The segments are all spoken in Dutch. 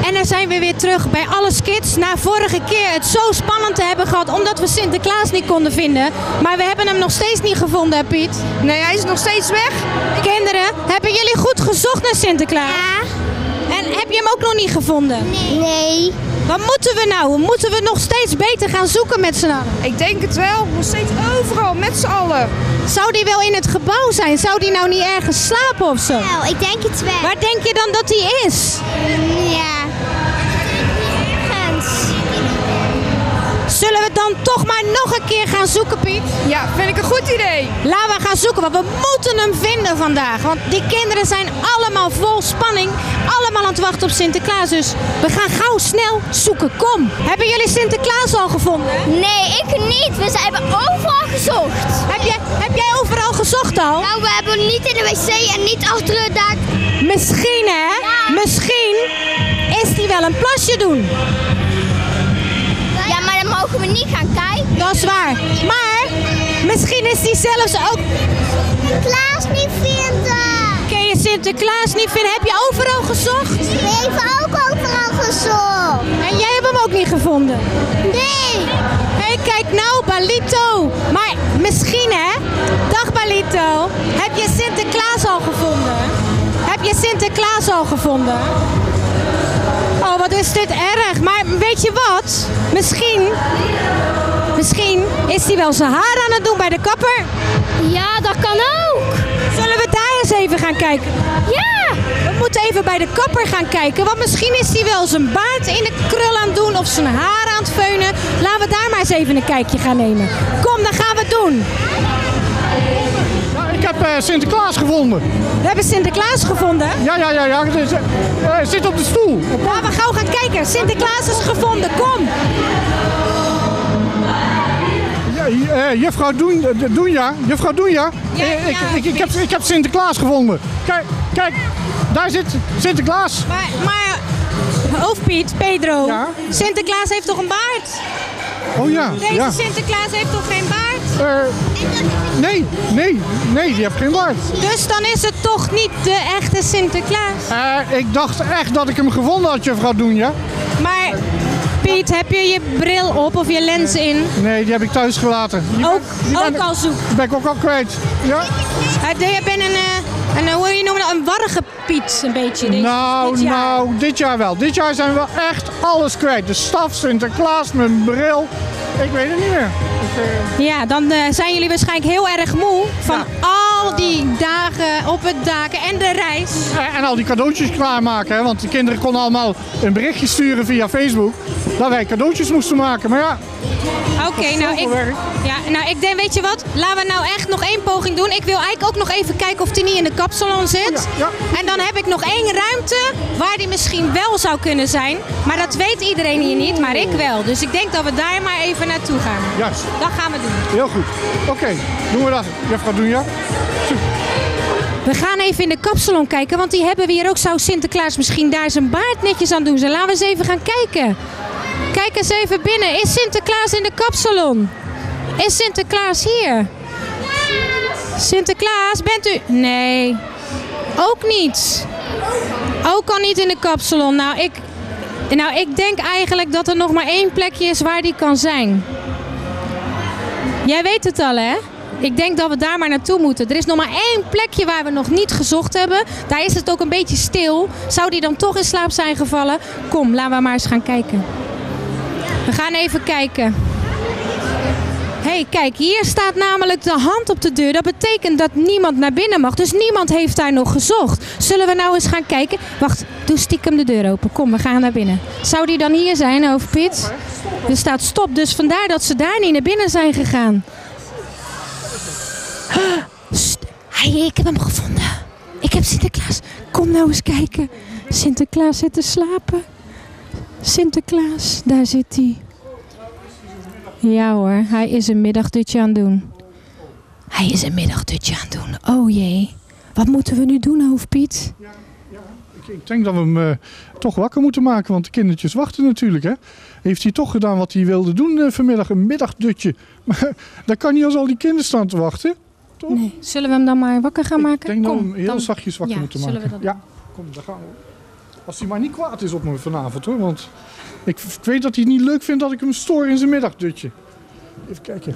En dan zijn we weer terug bij Alles Kids. Na vorige keer het zo spannend te hebben gehad omdat we Sinterklaas niet konden vinden. Maar we hebben hem nog steeds niet gevonden, hè, Piet? Nee, hij is nog steeds weg. Kinderen, hebben jullie goed gezocht naar Sinterklaas? Ja. En heb je hem ook nog niet gevonden? Nee. Wat moeten we nou? Moeten we nog steeds beter gaan zoeken met z'n allen? Ik denk het wel. Nog steeds overal, met z'n allen. Zou die wel in het gebouw zijn? Zou die nou niet ergens slapen of zo? Nou, ik denk het wel. Waar denk je dan dat hij is? Ja. Zullen we dan toch maar nog een keer gaan zoeken, Piet? Ja, vind ik een goed idee. Laten we gaan zoeken, want we moeten hem vinden vandaag. Want die kinderen zijn allemaal vol spanning. Allemaal aan het wachten op Sinterklaas. Dus we gaan gauw snel zoeken. Kom. Hebben jullie Sinterklaas al gevonden? Nee, ik niet. We hebben overal gezocht. Heb jij overal gezocht al? Nou, we hebben niet in de wc en niet achter het dak. Misschien, hè? Ja. Misschien is die wel een plasje doen. Ja, maar dan mogen we niet gaan kijken. Dat is waar. Maar misschien is die zelfs ook... Sinterklaas niet vinden. Kun je Sinterklaas niet vinden? Heb je overal gezocht? We hebben ook overal gezocht. En jij hebt hem ook niet gevonden? Nee. Hé, kijk nou, Balito. Maar misschien, hè? Dag, Balito. Heb je Sinterklaas al gevonden? Heb je Sinterklaas al gevonden? Oh, wat is dit erg. Maar weet je wat? Misschien is hij wel zijn haar aan het doen bij de kapper. Ja, dat kan ook. Zullen we daar eens even gaan kijken? Ja. We moeten even bij de kapper gaan kijken. Want misschien is hij wel zijn baard in de krul aan het doen of zijn haar aan het feunen. Laten we daar maar eens even een kijkje gaan nemen. Kom, dan gaan we het doen. Ik heb Sinterklaas gevonden. We hebben Sinterklaas gevonden. Ja. Hij zit op de stoel. Laten we gauw gaan kijken. Sinterklaas is gevonden. Kom. Juffrouw Doenja. Juffrouw Doenja. Ik heb Sinterklaas gevonden. Kijk, daar zit Sinterklaas. Maar hoofdpiet, Pedro. Ja? Sinterklaas heeft toch een baard? Oh ja. Deze Sinterklaas heeft toch geen baard? Nee, die heeft geen baard. Dus dan is het toch niet de echte Sinterklaas? Ik dacht echt dat ik hem gevonden had, juffrouw Doenja. Maar Piet, heb je je bril op of je lens in? Nee, die heb ik thuis gelaten. Ook al zoek. Die ben ik ook al kwijt. Ja? Je bent hoe je noemt dat, een warrige Piet, een beetje. Dit jaar wel. Dit jaar zijn we wel echt alles kwijt. De staf, Sinterklaas, mijn bril. Ik weet het niet meer. Ja, dan zijn jullie waarschijnlijk heel erg moe van al die dagen op het daken en de reis. En al die cadeautjes klaarmaken, hè? Want de kinderen konden allemaal een berichtje sturen via Facebook dat wij cadeautjes moesten maken. Maar ja. Oké, nou ik denk, weet je wat? Laten we nou echt nog één poging doen. Ik wil eigenlijk ook nog even kijken of die niet in de kapsalon zit. Ja. En dan heb ik nog één ruimte waar die misschien wel zou kunnen zijn. Maar dat weet iedereen hier niet, maar ik wel. Dus ik denk dat we daar maar even naartoe gaan. Juist. Dat gaan we doen. Heel goed. Oké, doen we dat. Juffrouw Doenja. We gaan even in de kapsalon kijken, want die hebben we hier ook. Zou Sinterklaas misschien daar zijn baard netjes aan doen? Dus laten we eens even gaan kijken. Kijk eens even binnen. Is Sinterklaas in de kapsalon? Is Sinterklaas hier? Sinterklaas, bent u... Nee. Ook niet. Ook al niet in de kapsalon. Nou, ik denk eigenlijk dat er nog maar één plekje is waar die kan zijn. Jij weet het al, hè? Ik denk dat we daar maar naartoe moeten. Er is nog maar één plekje waar we nog niet gezocht hebben. Daar is het ook een beetje stil. Zou die dan toch in slaap zijn gevallen? Kom, laten we maar eens gaan kijken. We gaan even kijken. Hé, kijk, hier staat namelijk de hand op de deur. Dat betekent dat niemand naar binnen mag. Dus niemand heeft daar nog gezocht. Zullen we nou eens gaan kijken? Wacht, doe stiekem de deur open. Kom, we gaan naar binnen. Zou die dan hier zijn, hoofdpiet? Er staat stop, dus vandaar dat ze daar niet naar binnen zijn gegaan. Ik heb hem gevonden. Ik heb Sinterklaas. Kom nou eens kijken. Sinterklaas zit te slapen. Sinterklaas, daar zit hij. Ja hoor, hij is een middagdutje aan het doen. Hij is een middagdutje aan het doen. Oh jee. Wat moeten we nu doen, hoofdpiet? Ik denk dat we hem toch wakker moeten maken, want de kindertjes wachten natuurlijk. Hè? Heeft hij toch gedaan wat hij wilde doen vanmiddag, een middagdutje. Maar dat kan niet als al die kinderen staan te wachten. Toch? Nee. Zullen we hem dan maar wakker gaan maken? Ik denk dat we hem heel zachtjes wakker moeten maken. Zullen we dat ja, kom, daar gaan we. Als hij maar niet kwaad is op me vanavond hoor. Want ik weet dat hij het niet leuk vindt dat ik hem stoor in zijn middagdutje. Even kijken.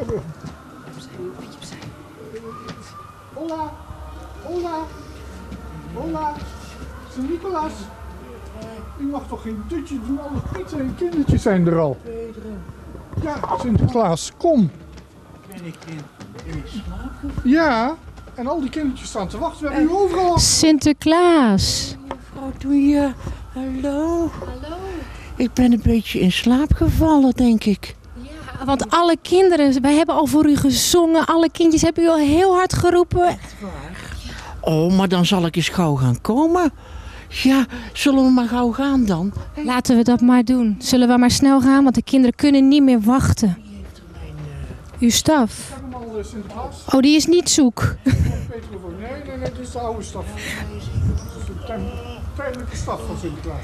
Hola. Hola. Hola. Sint-Nicolaas. U mag toch geen dutje doen? Alle pieten en kindertjes zijn er al. Ja, Sinterklaas, kom. Ben ik in slaap? Ja, en al die kindertjes staan te wachten. We hebben u overal. Sinterklaas. Mevrouw Douille, hallo. Hallo. Ik ben een beetje in slaap gevallen, denk ik. Ja, want alle kinderen, wij hebben al voor u gezongen. Alle kindjes hebben u al heel hard geroepen. Oh, maar dan zal ik eens gauw gaan komen. Ja, zullen we maar gauw gaan dan? Laten we dat maar doen. Zullen we maar snel gaan, want de kinderen kunnen niet meer wachten. Uw staf. Ik heb hem al, Sinterklaas. Oh, die is niet zoek. Peterlefoon. Nee, dit is de oude staf. Dat is de tijdelijke staf van Sinterklaas.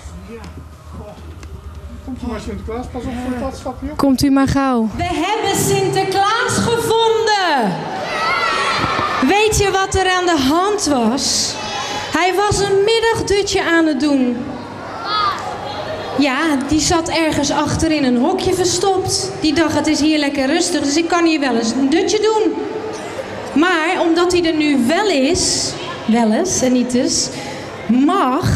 Komt u maar Sinterklaas, pas op voor dat stapje. Komt u maar gauw. We hebben Sinterklaas gevonden. Weet je wat er aan de hand was? Hij was een middagdutje aan het doen. Ja, die zat ergens achter in een hokje verstopt. Die dacht, het is hier lekker rustig, dus ik kan hier wel eens een dutje doen. Maar omdat hij er nu wel eens en niet dus, mag...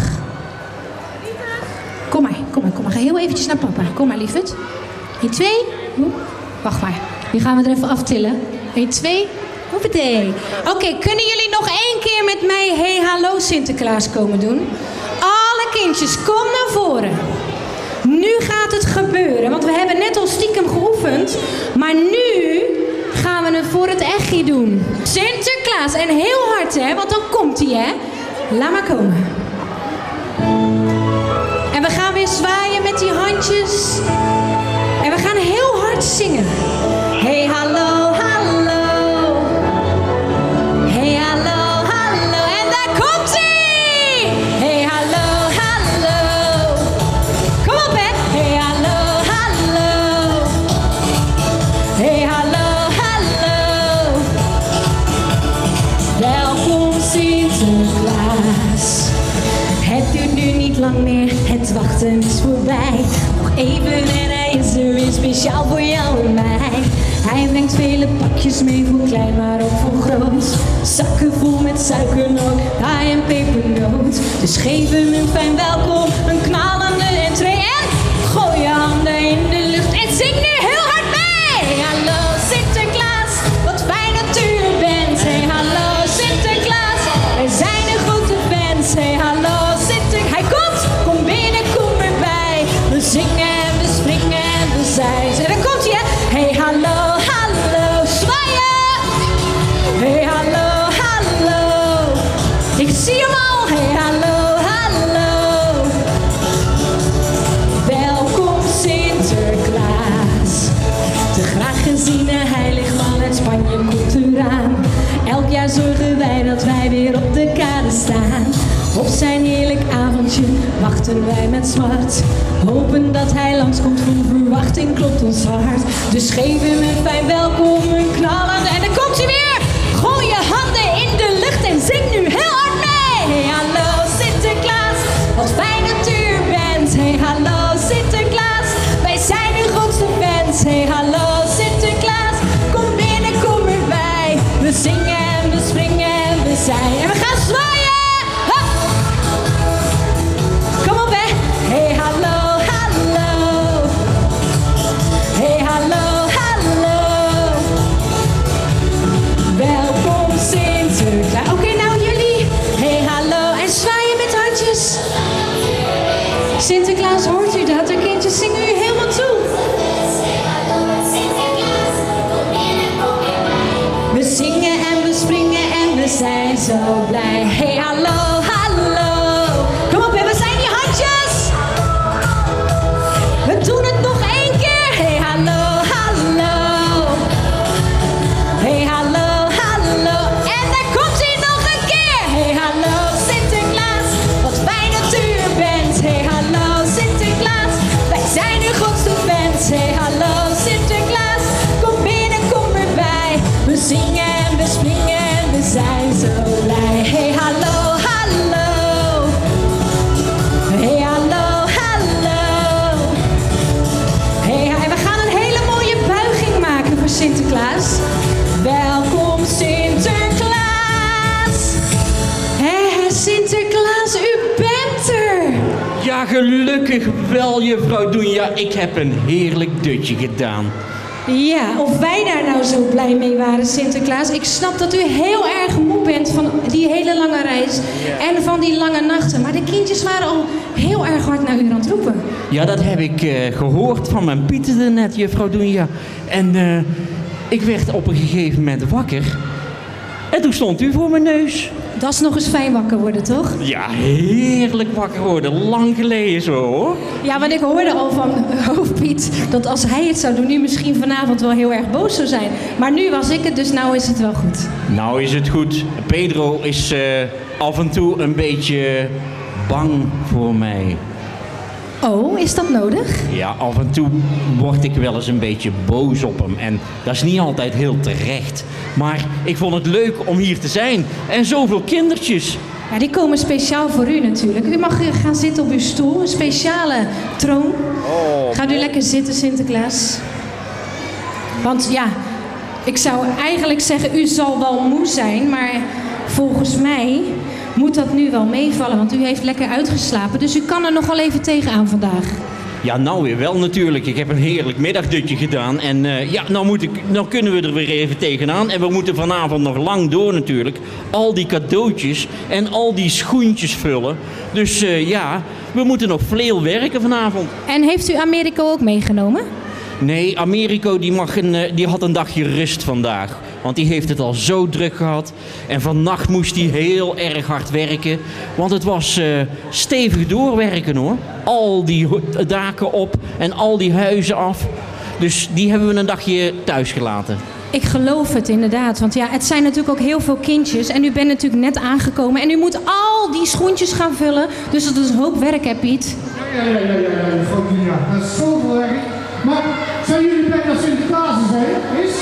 Kom maar. Ga heel eventjes naar papa. Kom maar, lieverd. 1, 2. Wacht maar. Die gaan we er even aftillen. 1, 2. Hoppatee. Oké, kunnen jullie nog 1 keer met mij Hey Hallo Sinterklaas komen doen? Alle kindjes, kom naar voren. Nu gaat het gebeuren, want we hebben net al stiekem geoefend. Maar nu gaan we het voor het echtje doen. Sinterklaas, en heel hard hè, want dan komt hij hè. Laat maar komen. En we gaan weer zwaaien met die handjes. En we gaan heel hard zingen. Hey hallo, hallo. Hey hallo, hallo. En daar komt hij! Hey hallo, hallo. Kom op hè. Hey hallo, hallo. Hey hallo, hallo. Welkom Sinterklaas. Het duurt nu niet lang meer, het wachten is voorbij. Nog even en hij is er weer speciaal voor jou en mij. Hij brengt vele pakjes mee, voor klein maar ook voor groot. Zakken vol met suikernoot, haai en pepernoot. Dus geef hem een fijn welkom, een knallende entree. En gooi je handen in de lucht en zing nu heel hard mee. Hallo Sinterklaas, wat fijn dat u er bent. Hey hallo Sinterklaas, wij zijn een grote fans. Hey hallo Sinterklaas, hij komt, kom binnen, kom erbij. We zingen en we springen en we zijn. En dan komt hij hè. Hey hallo, hallo, zwaaien. Hey hallo, hallo. Ik zie hem al. Hey hallo, hallo. Welkom Sinterklaas. Te graag geziene heiligman uit Spanje komt eraan. Elk jaar zorgen wij dat wij weer op de kade staan. Op zijn heerlijk avondje wachten wij met smart. Hopen dat hij langskomt, vol verwachting klopt ons hart. Dus geef hem een fijn welkom, een knallende. En dan komt hij weer! Gooi je handen in de lucht en zing nu heel hard mee! Hey hallo Sinterklaas, wat fijn dat u er bent. Hey hallo Sinterklaas, wij zijn uw grootste fans. Hey hallo Sinterklaas, kom binnen, kom erbij. We zingen en we springen en we zijn. En we gaan zwaaien! Kom op hè! Hey hallo, hallo. Hey hallo, hallo. Welkom Sinterklaas. Oké, nou jullie. Hey hallo. En zwaaien met handjes. Sinterklaas, hoort u dat? De kindjes zingen u helemaal toe. We zingen en we springen en we zijn zo blij. Hey hallo, hallo. Kom op hè, we zijn die handjes. We doen het nog 1 keer. Hey hallo, hallo. Hey hallo, hallo. En daar komt hij nog een keer. Hey hallo Sinterklaas, wat fijn dat u er bent. Hey hallo Sinterklaas, wij zijn uw grootste fans. Hey hallo Sinterklaas, kom binnen, kom erbij. We zingen en we springen en we zijn zo blij. Hey hallo, hallo. Ja, gelukkig wel, juffrouw Doenja. Ik heb een heerlijk dutje gedaan. Ja, of wij daar nou zo blij mee waren, Sinterklaas. Ik snap dat u heel erg moe bent van die hele lange reis en van die lange nachten. Maar de kindjes waren al heel erg hard naar u aan het roepen. Ja, dat heb ik gehoord van mijn Pieter net, juffrouw Doenja. En ik werd op een gegeven moment wakker. En toen stond u voor mijn neus. Dat is nog eens fijn wakker worden, toch? Ja, heerlijk wakker worden. Lang geleden zo, hoor. Ja, want ik hoorde al van Hoofdpiet dat als hij het zou doen, nu misschien vanavond wel heel erg boos zou zijn. Maar nu was ik het, dus nou is het wel goed. Nou is het goed. Pedro is af en toe een beetje bang voor mij. Oh, is dat nodig? Ja, af en toe word ik wel eens een beetje boos op hem. En dat is niet altijd heel terecht. Maar ik vond het leuk om hier te zijn. En zoveel kindertjes. Ja, die komen speciaal voor u natuurlijk. U mag gaan zitten op uw stoel, een speciale troon. Gaat u lekker zitten, Sinterklaas. Want ja, ik zou eigenlijk zeggen, u zal wel moe zijn, maar volgens mij moet dat nu wel meevallen, want u heeft lekker uitgeslapen. Dus u kan er nog wel even tegenaan vandaag. Ja, nou weer wel natuurlijk. Ik heb een heerlijk middagdutje gedaan. En ja, nou kunnen we er weer even tegenaan. En we moeten vanavond nog lang door natuurlijk. Al die cadeautjes en al die schoentjes vullen. Dus ja, we moeten nog veel werken vanavond. En heeft u Americo ook meegenomen? Nee, Americo die had een dagje rust vandaag. Want die heeft het al zo druk gehad. En vannacht moest hij heel erg hard werken. Want het was stevig doorwerken, hoor. Al die daken op en al die huizen af. Dus die hebben we een dagje thuis gelaten. Ik geloof het inderdaad, want ja, het zijn natuurlijk ook heel veel kindjes. En u bent natuurlijk net aangekomen en u moet al die schoentjes gaan vullen. Dus dat is een hoop werk, hè Piet? Ja, dat is zoveel werk. Maar zijn jullie blij dat Sinterklaas is, hè? Is?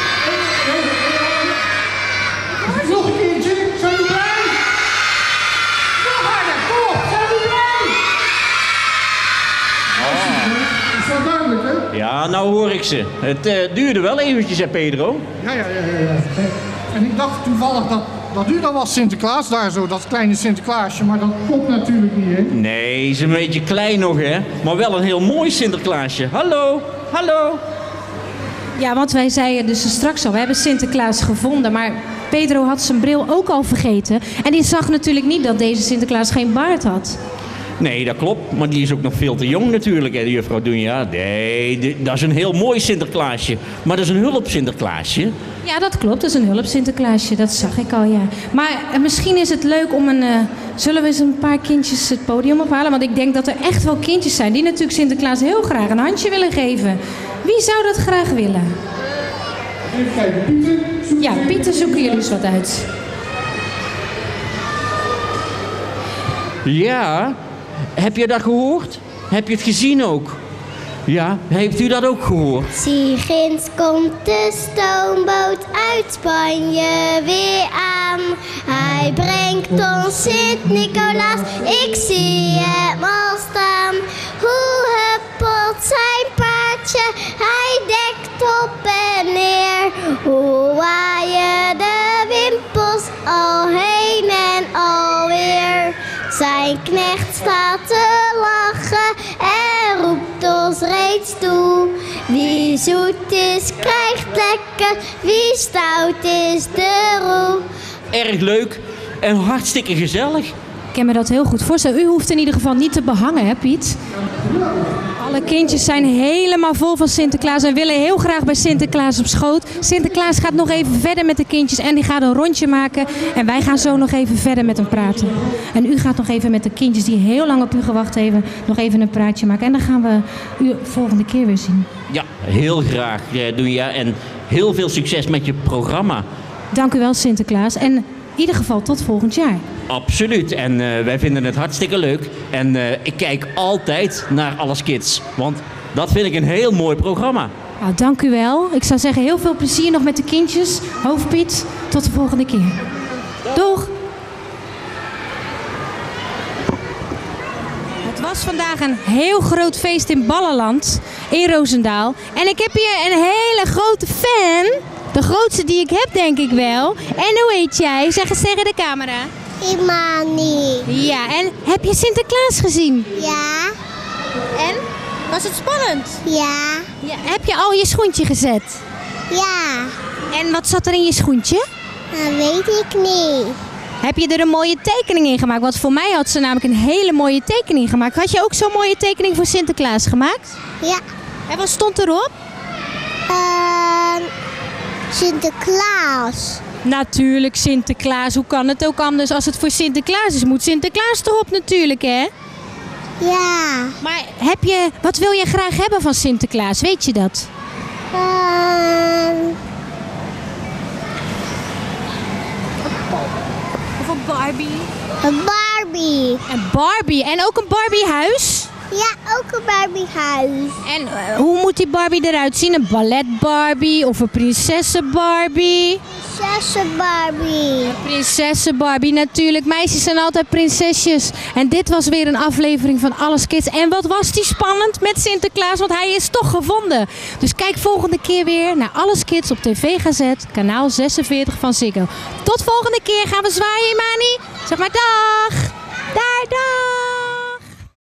Nog een keertje, zijn jullie blij? Nog harder, kom op, zijn jullie blij? Is dat duidelijk, hè? Ja, nou hoor ik ze. Het duurde wel eventjes, hè Pedro? Ja. En ik dacht toevallig dat u dan was, Sinterklaas, daar zo, dat kleine Sinterklaasje, maar dat klopt natuurlijk niet, hè? Nee, is een beetje klein nog, hè? Maar wel een heel mooi Sinterklaasje. Hallo, hallo. Ja, want wij zeiden dus straks al, we hebben Sinterklaas gevonden, maar Pedro had zijn bril ook al vergeten. En die zag natuurlijk niet dat deze Sinterklaas geen baard had. Nee, dat klopt. Maar die is ook nog veel te jong natuurlijk, hè, de juffrouw Doenja. Nee, dat is een heel mooi Sinterklaasje. Maar dat is een hulp Sinterklaasje. Ja, dat klopt. Dat is een hulp Sinterklaasje. Dat zag ik al, ja. Maar misschien is het leuk om zullen we eens een paar kindjes het podium ophalen? Want ik denk dat er echt wel kindjes zijn die natuurlijk Sinterklaas heel graag een handje willen geven. Wie zou dat graag willen? Even kijken, Pieter. Ja, Pieter, zoeken jullie eens wat uit. Ja, heb je dat gehoord? Heb je het gezien ook? Ja, heeft u dat ook gehoord? Zie, ginds komt de stoomboot uit Spanje weer aan. Hij brengt ons Sint-Nicolaas, ik zie hem al staan. Hoe huppelt zijn paardje, hij dekt op en neer. Hoe waaien de wimpels al heen en alweer. Zijn knecht staat te lachen en roept ons reeds toe. Wie zoet is, krijgt lekker, wie stout is de roe. Erg leuk en hartstikke gezellig. Ik kan me dat heel goed voorstellen. U hoeft in ieder geval niet te behangen, hè Piet? Alle kindjes zijn helemaal vol van Sinterklaas en willen heel graag bij Sinterklaas op schoot. Sinterklaas gaat nog even verder met de kindjes en die gaat een rondje maken. En wij gaan zo nog even verder met hem praten. En u gaat nog even met de kindjes die heel lang op u gewacht hebben, nog even een praatje maken. En dan gaan we u volgende keer weer zien. Ja, heel graag, Doenja. En heel veel succes met je programma. Dank u wel, Sinterklaas. En in ieder geval tot volgend jaar. Absoluut. En wij vinden het hartstikke leuk. En ik kijk altijd naar Alles Kids. Want dat vind ik een heel mooi programma. Nou, dank u wel. Ik zou zeggen heel veel plezier nog met de kindjes. Hoofdpiet, tot de volgende keer. Doeg! Het was vandaag een heel groot feest in Ballenland, in Roosendaal. En ik heb hier een hele grote fan. De grootste die ik heb, denk ik wel. En hoe heet jij? Zeg eens tegen de camera. Imani. Ja, en heb je Sinterklaas gezien? Ja. En? Was het spannend? Ja. Ja. Heb je al je schoentje gezet? Ja. En wat zat er in je schoentje? Dat weet ik niet. Heb je er een mooie tekening in gemaakt? Want voor mij had ze namelijk een hele mooie tekening gemaakt. Had je ook zo'n mooie tekening voor Sinterklaas gemaakt? Ja. En wat stond erop? Sinterklaas. Natuurlijk Sinterklaas. Hoe kan het ook anders als het voor Sinterklaas is? Moet Sinterklaas erop natuurlijk, hè? Ja. Maar wat wil je graag hebben van Sinterklaas? Weet je dat? Of een Barbie? Een Barbie. Een Barbie. En ook een Barbiehuis? Ja, ook een Barbiehuis. En hoe moet die Barbie eruit zien? Een ballet Barbie of een prinsessen Barbie? Prinsessen Barbie. Prinsessen Barbie, natuurlijk. Meisjes zijn altijd prinsesjes. En dit was weer een aflevering van Alles Kids. En wat was die spannend met Sinterklaas, want hij is toch gevonden. Dus kijk volgende keer weer naar Alles Kids op TV Gazette, kanaal 46 van Ziggo. Tot volgende keer, gaan we zwaaien, Imani? Zeg maar dag! Daar, dag!